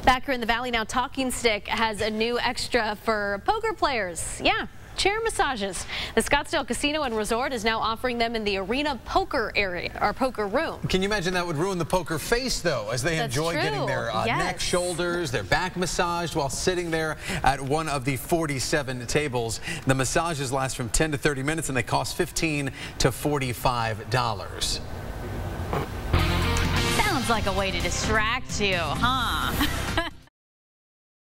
Back here in the Valley now, Talking Stick has a new extra for poker players. Yeah. Chair massages. The Scottsdale Casino and Resort is now offering them in the arena poker area, or poker room. Can you imagine that would ruin the poker face, though, as they enjoy getting their neck, shoulders, their back massaged while sitting there at one of the 47 tables. The massages last from 10 to 30 minutes, and they cost $15 to $45. Sounds like a way to distract you, huh?